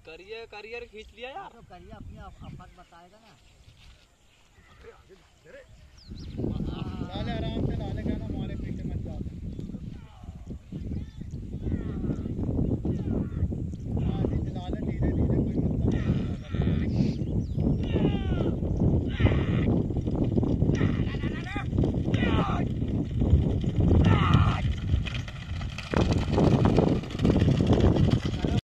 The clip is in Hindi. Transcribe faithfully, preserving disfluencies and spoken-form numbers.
करियर करियर खींच लिया यार। तो करिए अपनी आफत बताएगा।